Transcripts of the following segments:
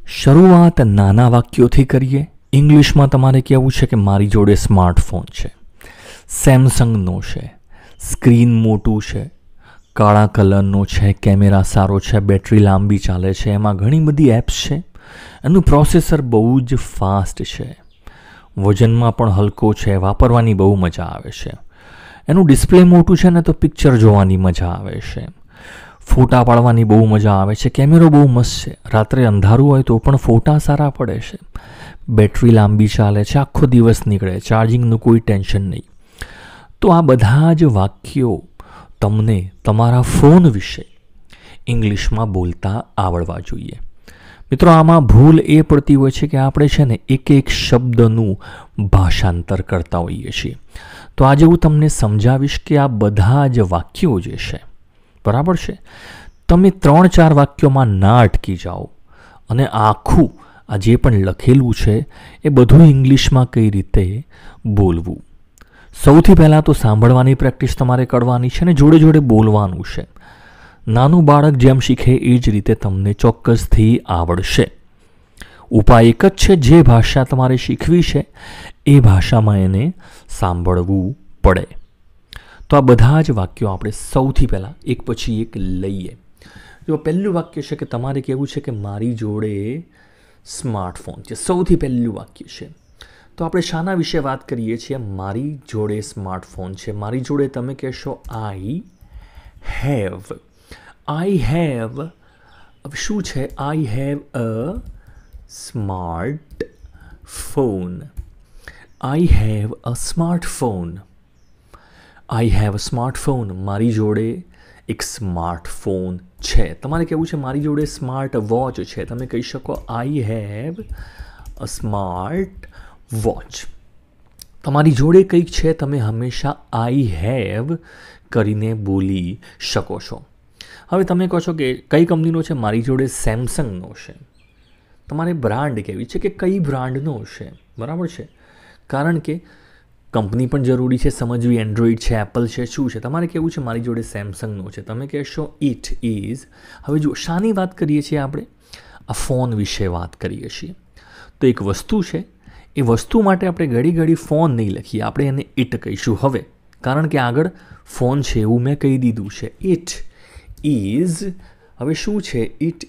શરૂઆત નાના વાક્યોથી કરીએ. ઇંગ્લિશમાં તમારે કહેવું છે કે મારી જોડે સ્માર્ટફોન છે, સેમસંગનો છે, સ્ક્રીન મોટું છે, કાળા કલરનો છે, કેમેરા સારો છે, બેટરી લાંબી ચાલે છે, એમાં ઘણી બધી એપ્સ છે, એનું પ્રોસેસર બહુ જ ફાસ્ટ છે, વજનમાં પણ હલકો છે, વાપરવાની બહુ મજા આવે છે, એનું ડિસ્પ્લે મોટું છે ને તો પિક્ચર જોવાની મજા આવે છે, ફોટા પાડવાની બહુ મજા આવે છે, કેમેરો બહુ મસ્ત છે, રાત્રે અંધારું હોય તો પણ ફોટા સારા પડે છે, બેટરી લાંબી ચાલે છે, આખો દિવસ નીકળે, ચાર્જિંગનું કોઈ ટેન્શન નહીં. તો આ બધા જ વાક્યો તમને તમારા ફોન વિશે ઇંગ્લિશમાં બોલતા આવડવા જોઈએ. મિત્રો, આમાં ભૂલ એ પડતી હોય છે કે આપણે છે ને એક એક શબ્દનું ભાષાંતર કરતા હોઈએ છીએ. તો આજે હું તમને સમજાવીશ કે આ બધા જ વાક્યો જે છે, બરાબર છે, તમે 3-4 વાક્યોમાં ના અટકી જાઓ અને આખું આ જે પણ લખેલું છે એ બધું ઇંગ્લિશમાં કઈ રીતે બોલવું. સૌથી પહેલાં તો સાંભળવાની પ્રેક્ટિસ તમારે કરવાની છે ને જોડે જોડે બોલવાનું છે. નાનું બાળક જેમ શીખે એ જ રીતે તમને ચોક્કસથી આવડશે. ઉપાય એક જ છે, જે ભાષા તમારે શીખવી છે એ ભાષામાં એને સાંભળવું પડે. તો આ બધા જ વાક્યો આપણે સૌથી પહેલાં એક પછી એક લઈએ. જો પહેલું વાક્ય છે કે તમારે કહેવું છે કે મારી જોડે સ્માર્ટફોન છે. સૌથી પહેલું વાક્ય છે. તો આપણે શાના વિશે વાત કરીએ છીએ? મારી જોડે સ્માર્ટફોન છે. મારી જોડે તમે કહેશો આઈ હેવ. આઈ હેવ શું છે? I have a smart phone. I have a smartphone. I have a smartphone. મારી જોડે એક સ્માર્ટફોન છે. તમારે કહેવું છે મારી જોડે સ્માર્ટ વોચ છે. તમે કહી શકો I have a smart watch. તમારી જોડે કંઈક છે, તમે હંમેશા આઈ હેવ કરીને બોલી શકો છો. હવે તમે કહો છો કે કઈ કંપનીનો છે? મારી જોડે સેમસંગનો છે. તમારે બ્રાન્ડ કહેવી છે કે કઈ બ્રાન્ડનો છે, બરાબર છે? કારણ કે કંપની પણ જરૂરી છે સમજવી. એન્ડ્રોઈડ છે, એપલ છે, શું છે? તમારે કહેવું છે મારી જોડે સેમસંગનો છે. તમે કહેશો ઇટ ઇઝ. હવે જો શાની વાત કરીએ છીએ આપણે? આ ફોન વિશે વાત કરીએ છીએ. તો એક વસ્તુ છે, એ વસ્તુ માટે આપણે ઘડી ઘડી ફોન નહીં લખીએ, આપણે એને ઇટ કહીશું હવે, કારણ કે આગળ ફોન છે એવું મેં કહી દીધું છે. It is. હવે શું છે?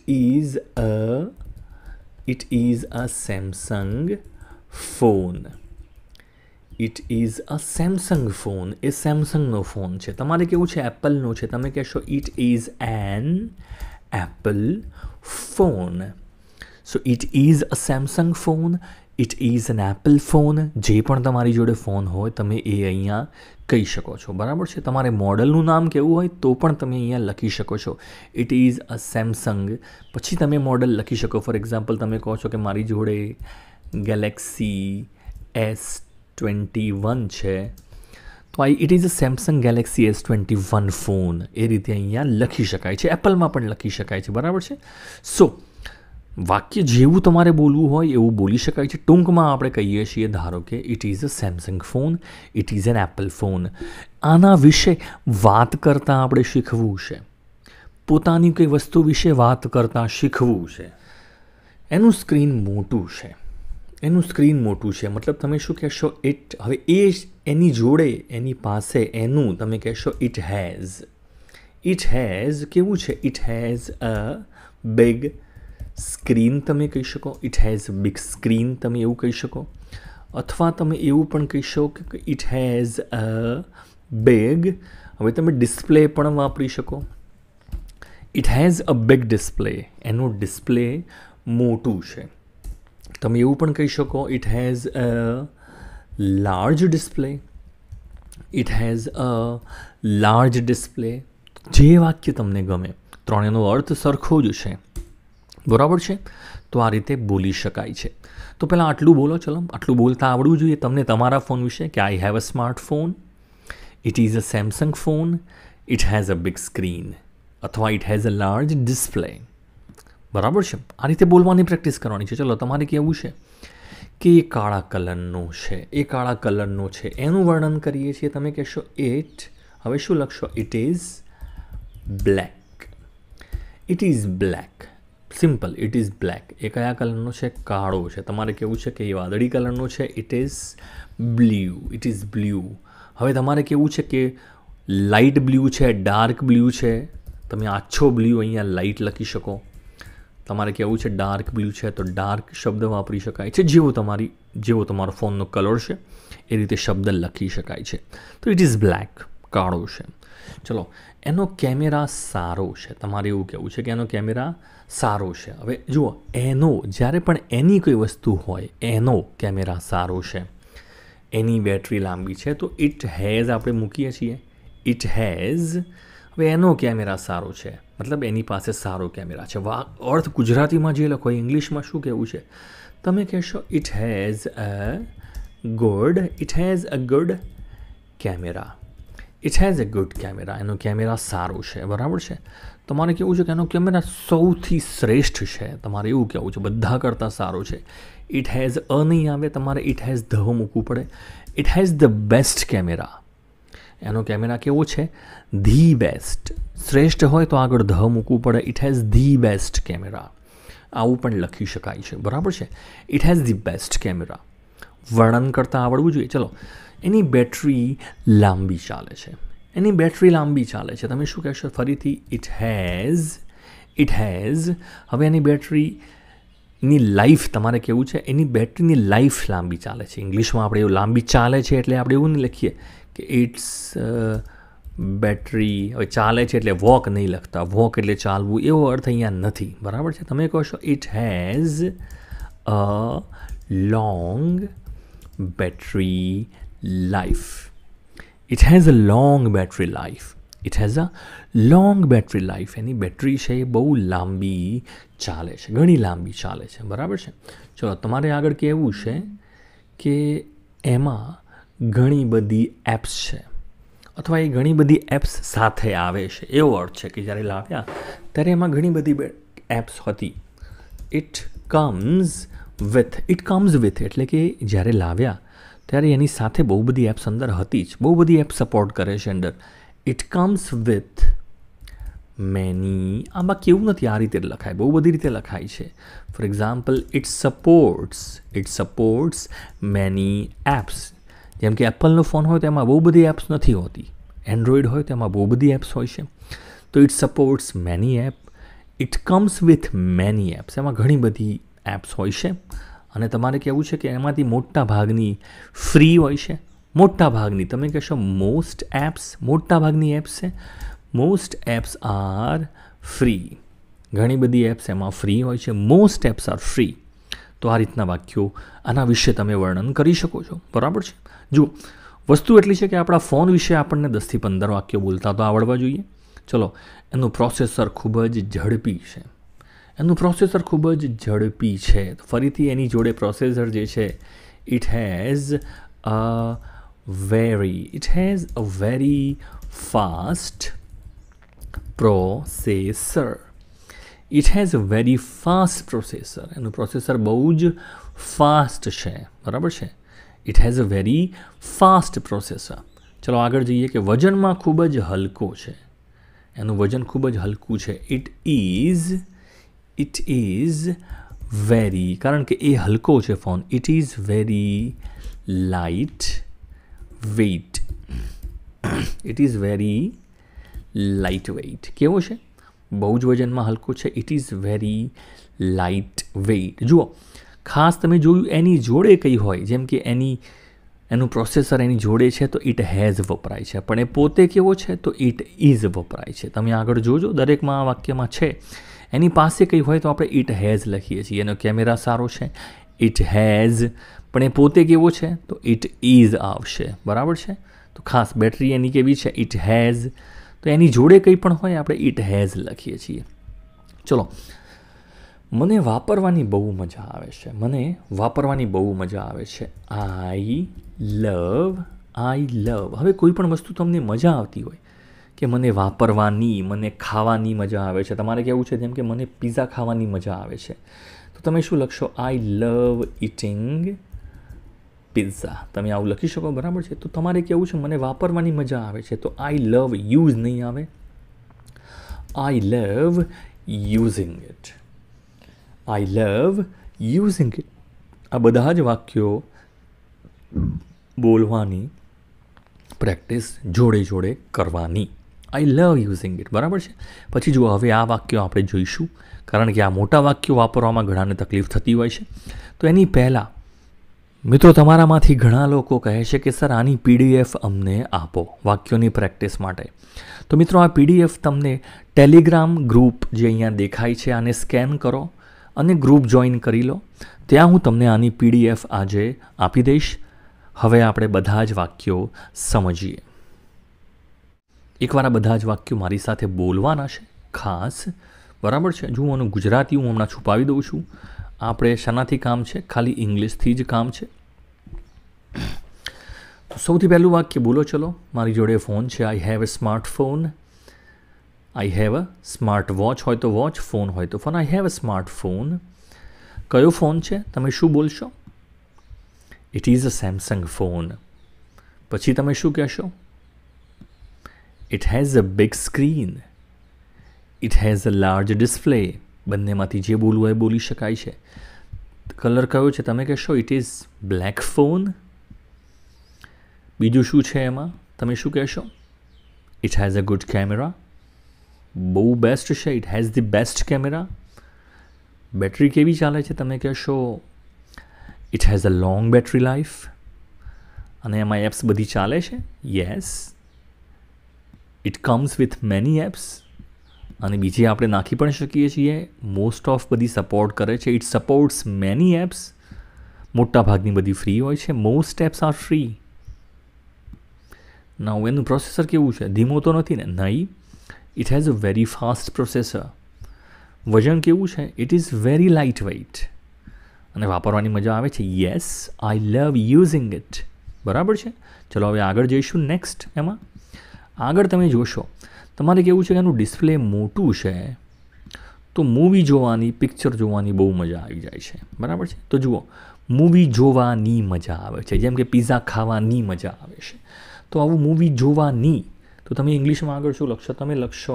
It is a Samsung phone. It is a Samsung phone. એ સેમસંગનો ફોન છે. તમારે કેવું છે? એપલનો છે. તમે કહેશો it is an Apple phone. So it is a Samsung phone. It is an Apple phone. જે પણ તમારી જોડે ફોન હોય તમે એ અહીંયા કહી શકો છો, બરાબર છે? તમારે મોડલનું નામ કહેવું હોય તો પણ તમે અહીંયા લખી શકો છો ઇટ ઇઝ અ સેમસંગ. પછી તમે મોડલ લખી શકો. ફોર એક્ઝામ્પલ તમે કહો છો કે મારી જોડે ગેલેક્સી S21 છે, તો it is a Samsung Galaxy S21 phone. એ રીતે અહીંયા લખી શકાય છે. એપલમાં પણ લખી શકાય છે, બરાબર છે? સો વાક્ય જેવું તમારે બોલવું હોય એવું બોલી શકાય છે. ટૂંકમાં આપણે કહીએ છીએ, ધારો કે it is a Samsung phone, it is an Apple phone. આના વિશે વાત કરતાં આપણે શીખવું છે. પોતાની કોઈ વસ્તુ વિશે વાત કરતાં શીખવું છે. એનું સ્ક્રીન મોટું છે. એનું સ્ક્રીન મોટું છે મતલબ તમે શું કહેશો? ઇટ. હવે એ એની જોડે, એની પાસે, એનું તમે કહેશો ઇટ હેઝ. ઇટ હેઝ કેવું છે? It has a big screen તમે કહી શકો. ઇટ હેઝ બિગ સ્ક્રીન તમે એવું કહી શકો. અથવા તમે એવું પણ કહી શકો કે ઇટ હેઝ અ બિગ. હવે તમે ડિસ્પ્લે પણ વાપરી શકો. It has a big display. એનું ડિસ્પ્લે મોટું છે. તમે એવું પણ કહી શકો it has a large display. It has a large display. જે વાક્ય તમને ગમે, ત્રણેયનો અર્થ સરખો જ છે, બરાબર છે? તો આ રીતે બોલી શકાય છે. તો પહેલાં આટલું બોલો. ચલો, આટલું બોલતા આવડવું જોઈએ તમને તમારા ફોન વિશે કે I have a smartphone, it is a Samsung phone, it has a big screen, અથવા it has a large display, બરાબર છે? આ રીતે બોલવાની પ્રેક્ટિસ કરવાની છે. ચલો, તમારે કહેવું છે કે એ કાળા કલરનો છે. એ કાળા કલરનો છે એનું વર્ણન કરીએ છીએ. તમે કહેશો ઇટ. હવે શું લખશો? It is black. It is black. Simple, it is black. એ કયા કલરનો છે? કાળો છે. તમારે કેવું છે કે એ વાદળી કલરનો છે? It is blue. It is blue. હવે તમારે કેવું છે કે લાઇટ બ્લુ છે, ડાર્ક બ્લુ છે. તમે આછો બ્લુ અહીંયા લાઇટ લખી શકો. તમારે કેવું છે ડાર્ક બ્લુ છે તો ડાર્ક શબ્દ વાપરી શકાય છે. જેવો તમારો ફોનનો કલર છે એ રીતે શબ્દ લખી શકાય છે. તો ઇટ ઇઝ બ્લેક, કાળો છે. ચલો, એનો કેમેરા સારો છે. તમારે એવું કહેવું છે કે એનો કેમેરા સારો છે. હવે જુઓ, એનો જ્યારે પણ એની કોઈ વસ્તુ હોય, એનો કેમેરા સારો છે, એની બેટરી લાંબી છે, તો ઇટ હેઝ આપણે મૂકીએ છીએ. It has. હવે એનો કેમેરા સારો છે મતલબ એની પાસે સારો કેમેરા છે. અર્થ ગુજરાતીમાં જે લખો, ઇંગ્લિશમાં શું કહેવું છે? તમે કહેશો it has a good camera. It has a good camera. એનો કેમેરા સારો છે. બરાબર છે. તમારે કેવું છે કે એનો કેમેરા સૌથી શ્રેષ્ઠ છે. તમારે એવું કહેવું છે બધા કરતાં સારો છે. ઇટ હેઝ નહીં આવે, તમારે ઇટ હેઝ ધ મૂકવું પડે. It has the best camera. એનો કેમેરા કેવો છે? The best. શ્રેષ્ઠ હોય તો આગળ ધ મૂકવું પડે. It has the best camera. આવું પણ લખી શકાય છે. બરાબર છે. It has the best camera. વર્ણન કરતાં આવડવું જોઈએ. ચલો, એની બેટરી લાંબી ચાલે છે. એની બેટરી લાંબી ચાલે છે. તમે શું કહેશો ફરીથી? It has. હવે એની બેટરીની લાઈફ તમારે કેવું છે? એની બેટરીની લાઈફ લાંબી ચાલે છે. ઇંગ્લિશમાં આપણે એવું લાંબી ચાલે છે એટલે આપણે એવું નહીં લખીએ કે ઇટ્સ બેટરી. હવે ચાલે છે એટલે વોક નહીં લખતા. વોક એટલે ચાલવું, એવો અર્થ અહીંયા નથી. બરાબર છે. તમે કહો છો it has a long battery life. It has a long battery life. It has a long battery life. એની બેટરી છે એ બહુ લાંબી ચાલે છે, ઘણી લાંબી ચાલે છે. બરાબર છે. ચલો, તમારે આગળ કહેવું છે કે એમાં ઘણી બધી એપ્સ છે અથવા એ ઘણી બધી એપ્સ સાથે આવે છે. એવો અર્થ છે કે જ્યારે લાવ્યા ત્યારે એમાં ઘણી બધી એપ્સ હતી. ઇટ કમ્સ વિથ એટલે કે જ્યારે લાવ્યા ત્યારે એની સાથે બહુ બધી એપ્સ અંદર હતી જ. બહુ બધી એપ સપોર્ટ કરે છે અંદર. It comes with many. આમાં કેવું નથી, આ રીતે લખાય, બહુ બધી રીતે લખાય છે. For example, it supports many apps. જેમ કે એપલનો ફોન હોય તો એમાં બહુ બધી એપ્સ નથી હોતી. એન્ડ્રોઈડ હોય તો એમાં બહુ બધી એપ્સ હોય છે. તો it supports many app. It comes with many apps. એમાં ઘણી બધી એપ્સ હોય છે. અને તમારે કહેવું છે કે એમાંથી મોટા ભાગની ફ્રી હોય છે. મોટા ભાગની, તમે કહેશો મોસ્ટ એપ્સ. મોટા ભાગની એપ્સ છે. Most apps are free. ઘણી બધી એપ્સ એમાં ફ્રી હોય છે. Most apps are free. તો આ રીતના વાક્યો આના વિશે તમે વર્ણન કરી શકો છો. બરાબર છે. જુઓ, વસ્તુ એટલી છે કે આપણા ફોન વિશે આપણને 10 થી 15 વાક્યો બોલતા તો આવડવા જોઈએ. ચલો, એનું પ્રોસેસર ખૂબ જ ઝડપી છે. તો ફરીથી એની જોડે પ્રોસેસર જે છે, it has a very fast processor. It has a very fast processor. એનું પ્રોસેસર બહુ જ ફાસ્ટ છે. બરાબર છે. It has a very fast processor. ચલો આગળ જઈએ કે વજનમાં ખૂબ જ હલકો છે. એનું વજન ખૂબ જ હલકું છે. ઇટ ઇઝ વેરી, કારણ કે એ હલકો છે phone. It is very light weight. It is very light weight. કેવો છે? બહુ જ વજનમાં હલકો છે. It is very light weight. જુઓ, ખાસ તમે જોયું એની જોડે કઈ હોય, જેમ કે એનું પ્રોસેસર એની જોડે છે તો ઇટ હેઝ વપરાય છે. પણ એ પોતે કેવો છે તો ઇટ ઇઝ વપરાય છે. તમે આગળ જોજો, દરેકમાં આ વાક્યમાં છે. એની પાસે કંઈ હોય તો આપણે ઇટ હેઝ લખીએ છીએ. એનો કેમેરા સારો છે, ઇટ હેઝ. પણ એ પોતે કેવો છે તો ઇટ ઇઝ આવશે. બરાબર છે. તો ખાસ બેટરી એની કેવી છે? It has. તો એની જોડે કંઈ પણ હોય આપણે ઇટ હેઝ લખીએ છીએ. ચલો, મને વાપરવાની બહુ મજા આવે છે. આઈ લવ. હવે કોઈ પણ વસ્તુ તમને મજા આવતી હોય કે મને વાપરવાની, મને ખાવાની મજા આવે છે. તમારે કેવું છે જેમ કે મને પિઝા ખાવાની મજા આવે છે, તો તમે શું લખશો? I love eating pizza. તમે આવું લખી શકો. બરાબર છે. તો તમારે કેવું છે? મને વાપરવાની મજા આવે છે, તો આઈ લવ યુઝ નહીં આવે. I love using it. I love using it. આ બધા જ વાક્યો બોલવાની પ્રેક્ટિસ જોડે જોડે કરવાની. I love using it. બરાબર છે. પછી જુઓ, હવે આ વાક્યો આપણે જોઈશું, કારણ કે આ મોટા વાક્યો વાપરવામાં ઘણાને તકલીફ થતી હોય છે. તો એની પહેલાં મિત્રો, તમારામાંથી ઘણા લોકો કહે છે કે સર આની PDF અમને આપો વાક્યોની પ્રેક્ટિસ માટે. તો મિત્રો, આ PDF તમને ટેલિગ્રામ ગ્રુપ જે અહીંયા દેખાય છે આને સ્કેન કરો અને ગ્રુપ જોઈન કરી લો. ત્યાં હું તમને આની PDF આજે આપી દઈશ. હવે આપણે બધા જ વાક્યો સમજીએ. એકવાર આ બધા જ વાક્યો મારી સાથે બોલવાના છે ખાસ. બરાબર છે. જો હું ગુજરાતી હું હમણાં છુપાવી દઉં છું. આપણે શાનાથી કામ છે? ખાલી ઇંગ્લિશથી જ કામ છે. સૌથી પહેલું વાક્ય બોલો ચલો. મારી જોડે ફોન છે. I have a smartphone. I have a smart watch હોય તો વોચ, ફોન હોય તો phone. I have a smartphone. કયો ફોન છે? તમે શું બોલશો? It is a Samsung phone. પછી તમે શું કહેશો? It has a big screen. It has a large display. બંનેમાંથી જે બોલવું હોય બોલી શકાય છે. કલર કયો છે? તમે કહેશો ઇટ ઇઝ બ્લેક ફોન. બીજું શું છે એમાં? તમે શું કહેશો? It has a good camera. બહુ બેસ્ટ છે. It has the best camera. Battery કેવી ચાલે છે? તમે કહેશો it has a long battery life. અને એમાં એપ્સ બધી ચાલે છે? Yes. It comes with many apps. અને બીજી આપણે નાખી પણ શકીએ છીએ. મોસ્ટ ઓફ બધી સપોર્ટ કરે છે. It supports many apps. મોટા ભાગની બધી ફ્રી હોય છે. Most apps are free. ના, એનું પ્રોસેસર કેવું છે? ધીમો તો નથી ને? નહીં. It has a very fast processor. વજન કેવું છે? It is very light weight. અને વાપરવાની મજા આવે છે? Yes, I love using it. બરાબર છે. ચલો હવે આગળ જઈશું. નેક્સ્ટ એમાં આગળ તમે જોશો, તમારે કેવું છે કે એનું ડિસ્પ્લે મોટું છે તો મૂવી જોવાની, પિક્ચર જોવાની બહુ મજા આવી જાય છે. બરાબર છે. તો જુઓ, મૂવી જોવાની મજા આવે છે. જેમ કે પિઝા ખાવાની મજા આવે છે. તો આવું મૂવી જોવાની, તો તમે ઇંગ્લિશમાં આગળ શું લખશો? તમે લખશો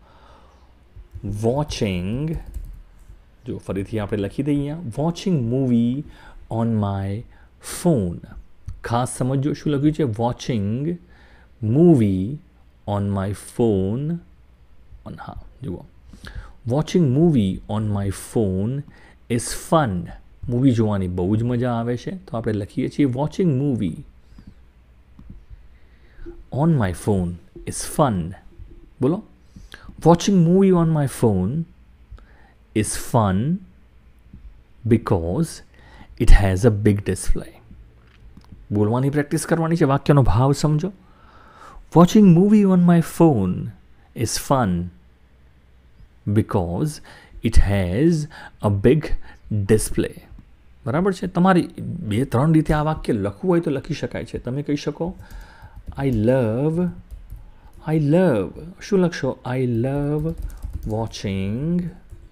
વોચિંગ. જો ફરીથી આપણે લખી દઈએ અહીંયા, watching movie on my phone. ખાસ સમજો શું લખ્યું છે? Watching movie on my phone. હા, જુઓ, watching movie on my phone is fun. Movie જોવાની બહુ જ મજા આવે છે. તો આપણે લખીએ છીએ watching movie on my phone is fun. બોલો, watching movie on my phone is fun because it has a big display. બોલવાની પ્રેક્ટિસ કરવાની છે. વાક્યનો ભાવ સમજો. Watching movie on my phone is fun because it has a big display. બરાબર છે. તમારી 2-3 રીતે આ વાક્ય લખવું હોય તો લખી શકાય છે. તમે કહી શકો આઈ લવ. શું લખશો? I love watching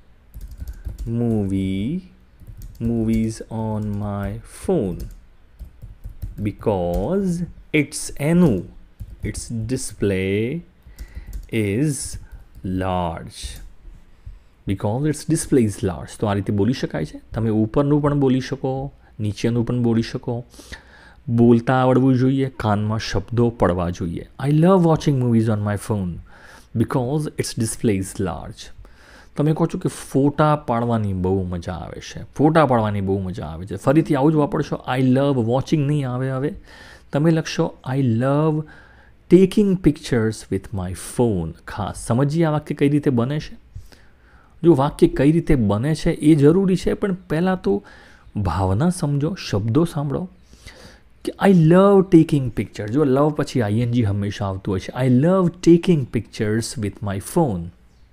movies on my phone because its display is large. Because its display is large. તો આ રીતે બોલી શકાય છે. તમે ઉપરનું પણ બોલી શકો, નીચેનું પણ બોલી શકો. બોલતા આવડવું જોઈએ, કાનમાં શબ્દો પડવા જોઈએ. I love watching movies on my phone because its display is large. તમે કહો છો કે ફોટા પાડવાની બહુ મજા આવે છે. ફોટા પાડવાની બહુ મજા આવે છે. ફરીથી આવું જ વાપરશો. આઈ લવ વોચિંગ નહીં આવે. હવે તમે લખશો I love taking pictures with my phone. ખાસ સમજીએ આ વાક્ય કઈ રીતે બને છે. જો વાક્ય કઈ રીતે બને છે એ જરૂરી છે, પણ પહેલાં તો ભાવના સમજો, શબ્દો સાંભળો કે આઈ લવ ટેકિંગ પિક્ચર. જો લવ પછી ING હંમેશા આવતું હોય છે. I love taking pictures with my phone.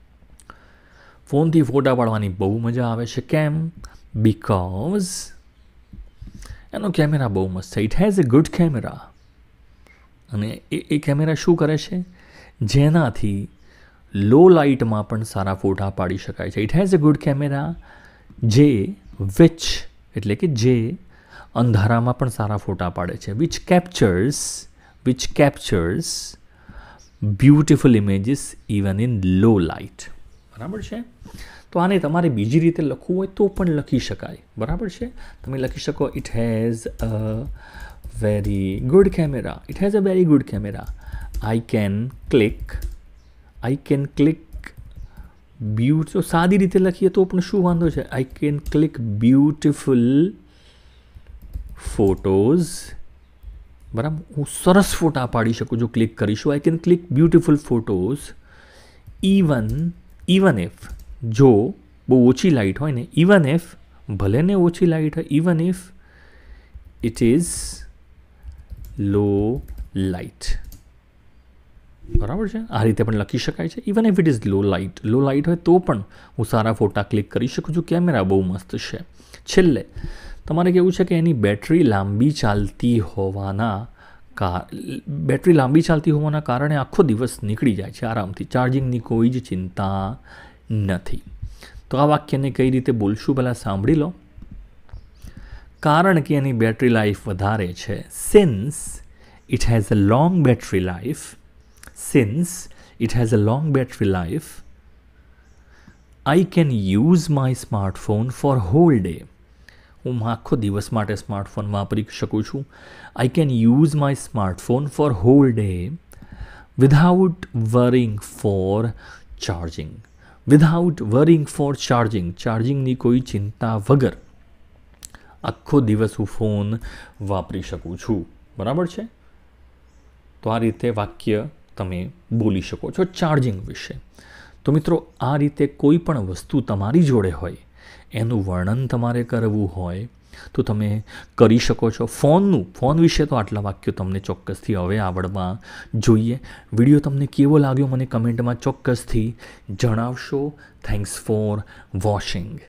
ફોનથી ફોટા પાડવાની બહુ મજા આવે છે. કેમ? બીકોઝ એનો કેમેરા બહુ મસ્ત છે. It has a good camera. અને એ કેમેરા શું કરે છે? જેનાથી લો લાઇટમાં પણ સારા ફોટા પાડી શકાય છે. It has a good camera which એટલે કે જે અંધારામાં પણ સારા ફોટા પાડે છે. Which captures beautiful images even in low light. બરાબર છે. તો આને તમારે બીજી રીતે લખવું હોય તો પણ લખી શકાય, બરાબર છે. તમે લખી શકો it has a very good camera, it has a very good camera. I can click તો સાદી રીતે લખીએ તો પણ શું વાંધો છે? I can click beautiful photos, બરાબર. હું સરસ ફોટા પાડી શકું છું ક્લિક કરીશું. I can click beautiful photos even if, જો બહુ ઓછી લાઇટ હોય ને, ઇવન ઇફ, ભલે ને ઓછી લાઇટ હોય, even if it is low light, બરાબર છે. આ રીતે પણ લખી શકાય છે. Even if it is low light હોય તો પણ હું સારા ફોટા ક્લિક કરી શકું છું. કેમેરા બહુ મસ્ત છે. છેલ્લે તમારે કેવું છે કે એની બેટરી લાંબી ચાલતી હોવાના કારણે આખો દિવસ નીકળી જાય છે આરામથી, ચાર્જિંગની કોઈ જ ચિંતા નથી. તો આ વાક્યને કઈ રીતે બોલશું પહેલાં સાંભળી લો. કારણ કે એની બેટરી લાઈફ વધારે છે. Since it has a long battery life, I can use my smartphone for whole day. હું આખો દિવસ માટે સ્માર્ટફોન વાપરી શકું છું. I can use my smartphone for whole day without worrying for charging. ચાર્જિંગની કોઈ ચિંતા વગર આખો દિવસ હું ફોન વાપરી શકું છું, બરાબર છે. તો આ રીતે વાક્ય તમે બોલી શકો છો ચાર્જિંગ વિશે. તો મિત્રો, આ રીતે કોઈ પણ વસ્તુ તમારી જોડે હોય એનું વર્ણન તમારે કરવું હોય તો તમે કરી શકો છો. ફોન વિશે તો આટલા વાક્યો તમને ચોક્કસથી હવે આવડવા જોઈએ. વિડીયો તમને કેવો લાગ્યો મને કમેન્ટમાં ચોક્કસથી જણાવશો. Thanks for watching.